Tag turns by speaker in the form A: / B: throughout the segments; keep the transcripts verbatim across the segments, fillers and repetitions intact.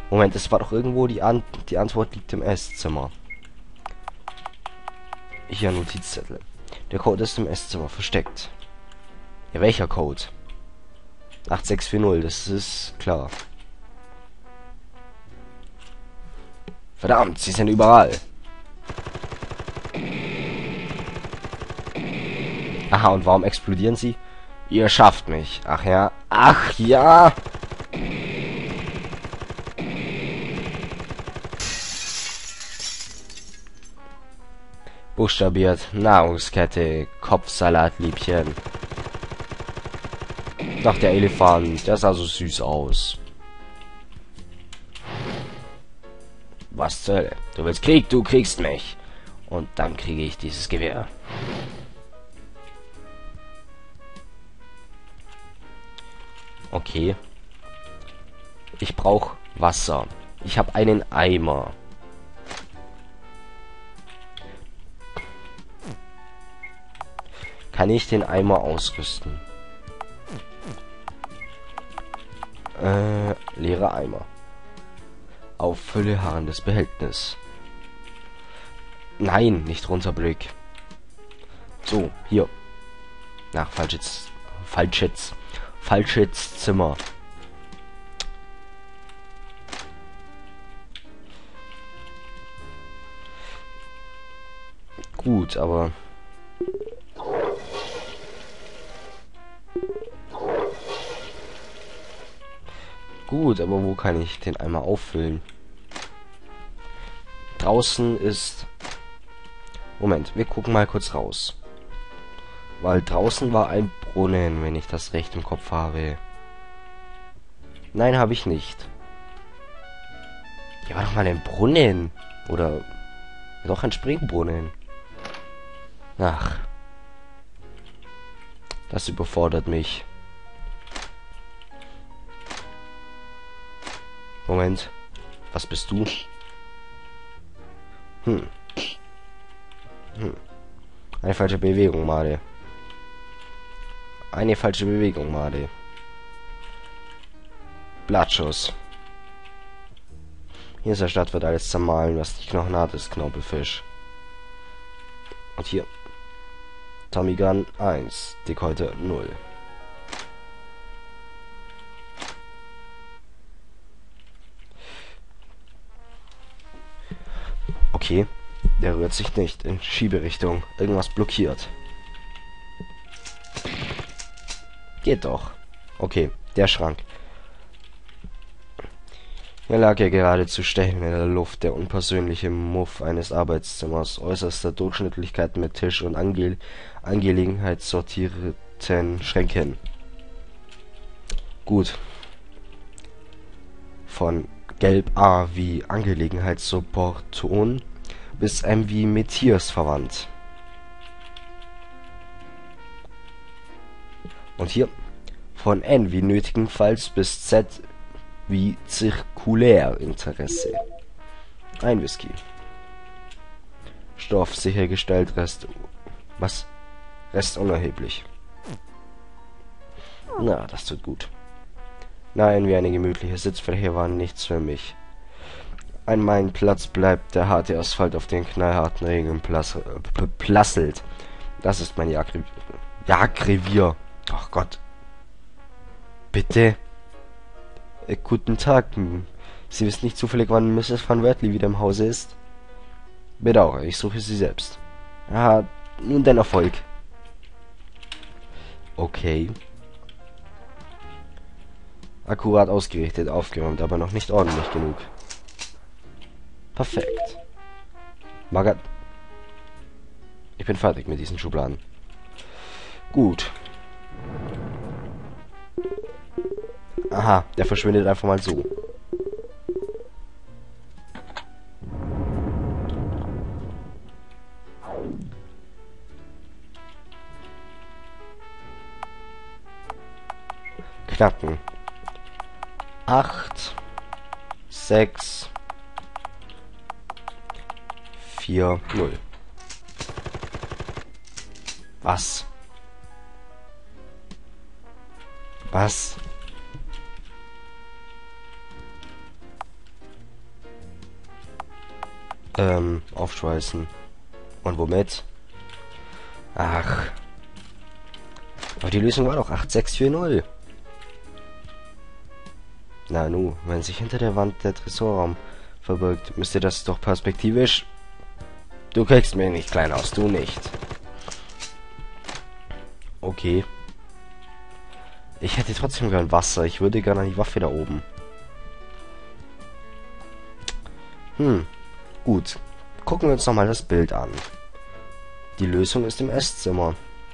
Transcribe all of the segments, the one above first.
A: Moment, es war doch irgendwo die An die Antwort liegt im Esszimmer. Hier Notizzettel. Der Code ist im Esszimmer versteckt. Ja, welcher Code? acht sechs vier null, das ist klar. Verdammt, sie sind überall. Aha, und warum explodieren sie? Ihr schafft mich. Ach ja. Ach ja. Buchstabiert. Nahrungskette. Kopfsalatliebchen. Doch, der Elefant. Der sah so süß aus. Was zur Hölle? Du willst Krieg, du kriegst mich. Und dann kriege ich dieses Gewehr. Okay. Ich brauche Wasser. Ich habe einen Eimer. Kann ich den Eimer ausrüsten? Äh, leere Eimer. Auffülle harrendes Behältnis. Nein, nicht runterblick. So, hier. Nach falsches, falsches, falsches Zimmer. Gut, aber gut, aber wo kann ich den Eimer auffüllen? Draußen ist... Moment, wir gucken mal kurz raus. Weil draußen war ein Brunnen, wenn ich das recht im Kopf habe. Nein, habe ich nicht. Hier war doch mal ein Brunnen. Oder doch ein Springbrunnen. Ach. Das überfordert mich. Moment. Was bist du? Hm. Hm. Eine falsche Bewegung, Made. Eine falsche Bewegung, Made. Blattschuss. Hier in der Stadt wird alles zermahlen, was die Knochen hat, ist Knorpelfisch. Und hier. Tommy Gun eins. Decolte null. Okay. Der rührt sich nicht in Schieberichtung. Irgendwas blockiert. Geht doch. Okay, der Schrank. Hier lag er geradezu stechend in der Luft, der unpersönliche Muff eines Arbeitszimmers, äußerster Durchschnittlichkeit mit Tisch und Ange Angelegenheitssortierten Schränken. Gut. Von Gelb A wie Angelegenheitssorton bis M wie Metiers verwandt. Und hier von N wie nötigenfalls bis Z wie Zirkulärinteresse. Ein Whisky. Stoff sichergestellt, Rest... Was? Rest unerheblich. Na, das tut gut. Nein, wie eine gemütliche Sitzfläche war nichts für mich. An meinem Platz bleibt der harte Asphalt, auf den knallharten Regen plass plasselt. Das ist mein Jagdrevier. Jagdrevier. Ach Gott. Bitte. Äh, guten Tag. Sie wissen nicht zufällig, wann Misses Van Wertley wieder im Hause ist? Bedauere, ich suche sie selbst. Ah, nun dein Erfolg. Okay. Akkurat ausgerichtet, aufgeräumt, aber noch nicht ordentlich genug. Perfekt. Magat. Ich bin fertig mit diesen Schubladen. Gut. Aha, der verschwindet einfach mal so. Knacken. Acht. Sechs. Vier. Null. Was? Was? ähm, aufschweißen. Und womit? Ach. Aber die Lösung war doch acht sechs vier null. Na nu, wenn sich hinter der Wand der Tresorraum verbirgt, müsste das doch perspektivisch... Du kriegst mir nicht klein aus, du nicht. Okay. Ich hätte trotzdem gern Wasser. Ich würde gerne an die Waffe da oben. Hm. Gut. Gucken wir uns nochmal das Bild an. Die Lösung ist im Esszimmer.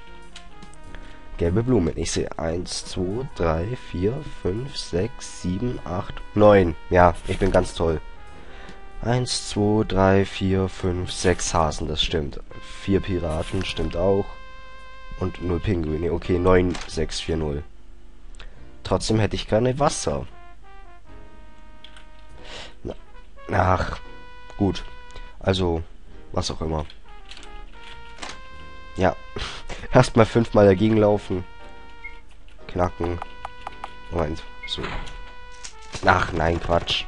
A: Gelbe Blumen. Ich sehe eins, zwei, drei, vier, fünf, sechs, sieben, acht, neun. Ja, ich bin ganz toll. eins, zwei, drei, vier, fünf, sechs Hasen, das stimmt. vier Piraten, stimmt auch. Und null Pinguine. Okay, neun sechs vier null. Trotzdem hätte ich gerne Wasser. Na, ach, gut. Also, was auch immer. Ja. Erstmal fünfmal dagegen laufen. Knacken. Moment. So. Ach, nein, Quatsch.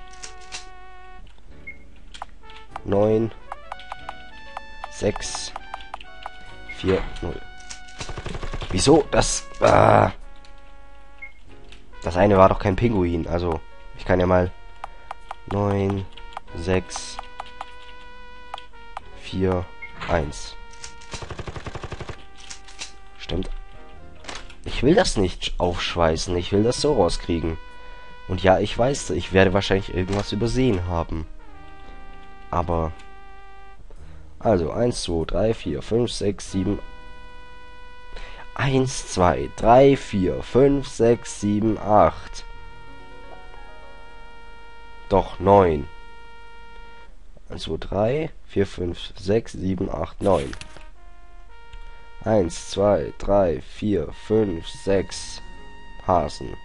A: neun, sechs, vier, null. Wieso? Das, äh, das eine war doch kein Pinguin. Also, ich kann ja mal neun, sechs, vier, eins. Stimmt. Ich will das nicht aufschweißen. Ich will das so rauskriegen. Und ja, ich weiß, ich werde wahrscheinlich irgendwas übersehen haben. Aber... Also, eins, zwei, drei, vier, fünf, sechs, sieben... eins, zwei, drei, vier, fünf, sechs, sieben, acht... Doch, neun. eins, zwei, drei, vier, fünf, sechs, sieben, acht, neun. eins, zwei, drei, vier, fünf, sechs Hasen.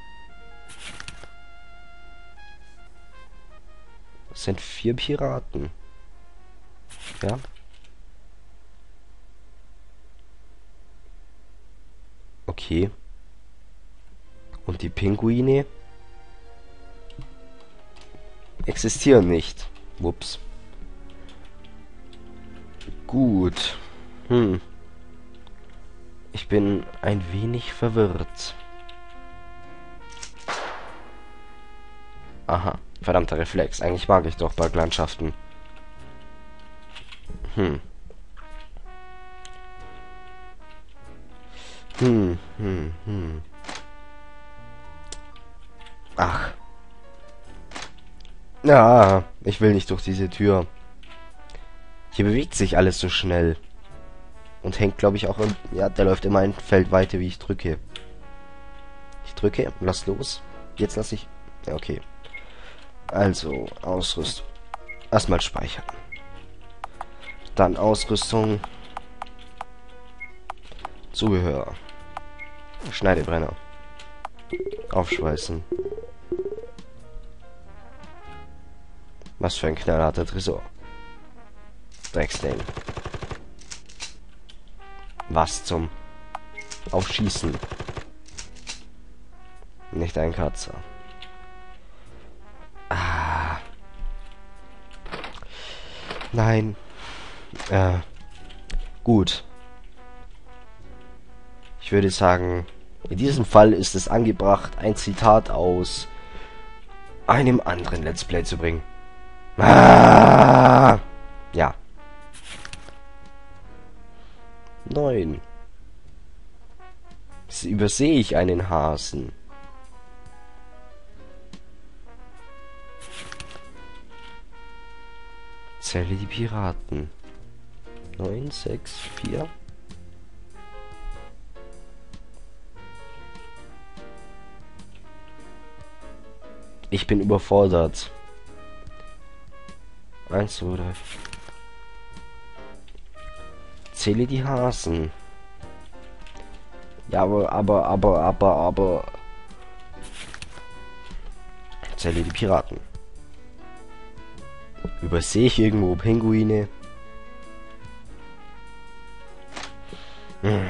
A: Das sind vier Piraten. Ja. Okay. Und die Pinguine existieren nicht. Ups. Gut. Hm. Ich bin ein wenig verwirrt. Aha. Verdammter Reflex. Eigentlich mag ich doch Berglandschaften. Hm. Hm, hm, hm. Ach. Ja, ich will nicht durch diese Tür. Hier bewegt sich alles so schnell. Und hängt, glaube ich, auch im... Ja, der läuft immer ein Feld weiter, wie ich drücke. Ich drücke, lass los. Jetzt lasse ich... Ja, okay. Also, Ausrüstung. Erstmal speichern. Dann Ausrüstung. Zubehör. Schneidebrenner. Aufschweißen. Was für ein knallharter Tresor. Drecksdale. Was zum Aufschießen. Nicht ein Kratzer. Ah. Nein. Äh. Gut. Ich würde sagen, in diesem Fall ist es angebracht, ein Zitat aus einem anderen Let's Play zu bringen. Ah. Ja. Neun. Übersehe ich einen Hasen? Zähle die Piraten. Neun, sechs, vier. Ich bin überfordert. Eins, zwei, drei. Zähle die Hasen. Ja, aber, aber, aber, aber, aber. Zähle die Piraten. Übersehe ich irgendwo Pinguine? Hm.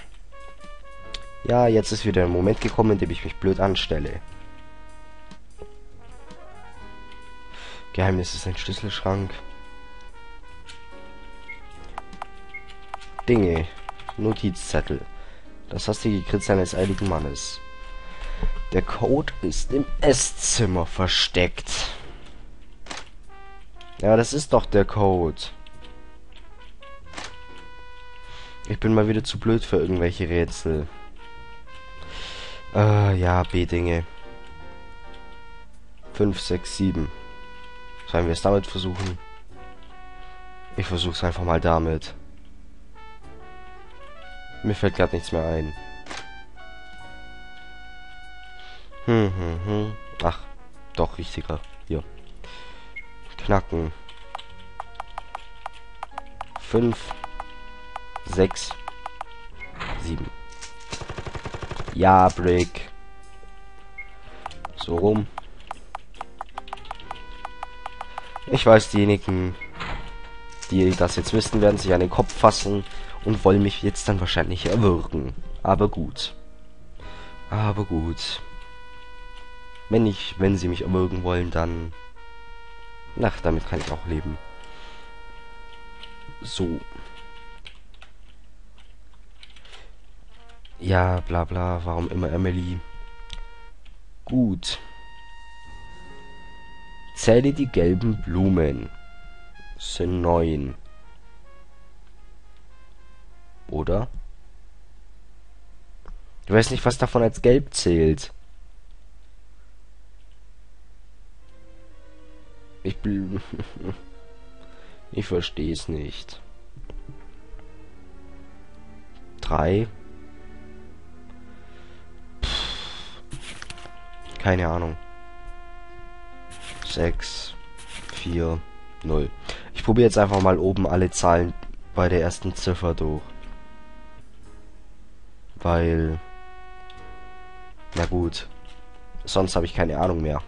A: Ja, jetzt ist wieder ein Moment gekommen, in dem ich mich blöd anstelle. Geheimnis ist ein Schlüsselschrank. Dinge. Notizzettel. Das hastige Kritzeln eines eiligen Mannes. Der Code ist im Esszimmer versteckt. Ja, das ist doch der Code. Ich bin mal wieder zu blöd für irgendwelche Rätsel. Äh, ja, B-Dinge. fünf, sechs, sieben. Sollen wir es damit versuchen? Ich versuch's einfach mal damit. Mir fällt gerade nichts mehr ein. Hm, hm, hm. Ach, doch, richtiger. Hier. Knacken. fünf, sechs, sieben. Ja, Brick. So rum. Ich weiß, diejenigen, die das jetzt wissen, werden sich an den Kopf fassen und wollen mich jetzt dann wahrscheinlich erwürgen. Aber gut. Aber gut. Wenn ich, wenn sie mich erwürgen wollen, dann... Ach, damit kann ich auch leben. So. Ja, bla bla, warum immer Emily? Gut. Zähle die gelben Blumen. Es sind neun. Oder? Ich weiß nicht, was davon als gelb zählt. Ich bl ich verstehe es nicht. Drei. Keine Ahnung. Sechs, vier, null. Ich probiere jetzt einfach mal oben alle Zahlen bei der ersten Ziffer durch. Weil... Na gut. Sonst habe ich keine Ahnung mehr.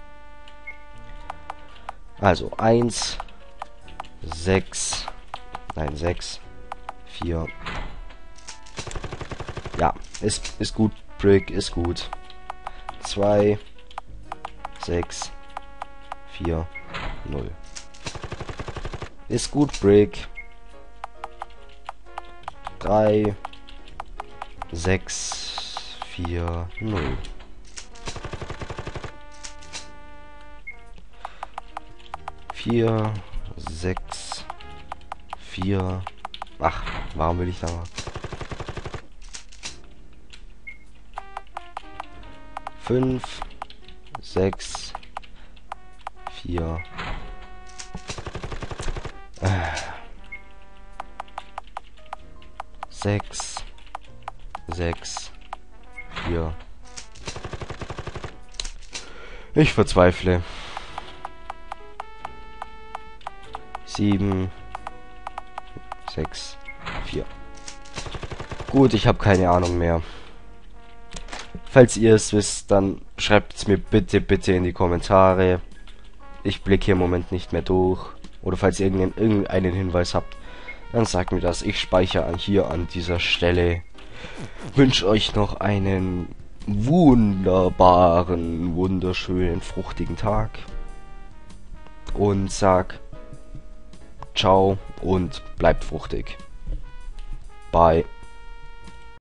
A: Also eins, sechs, nein, sechs, vier. Ja, ist, ist gut, Brick, ist gut. zwei, sechs, vier, null. Ist gut, Brick. drei, sechs, vier, null. vier, sechs, vier. Ach, warum will ich da mal? fünf, sechs, vier. sechs, sechs, vier. Ich verzweifle. sieben, sechs, vier. Gut, ich habe keine Ahnung mehr. Falls ihr es wisst, dann schreibt es mir bitte, bitte in die Kommentare. Ich blicke hier im Moment nicht mehr durch. Oder falls ihr irgendeinen, irgendeinen Hinweis habt, dann sagt mir das. Ich speichere hier an dieser Stelle. Wünsche euch noch einen wunderbaren, wunderschönen, fruchtigen Tag. Und sag ciao und bleibt fruchtig. Bye.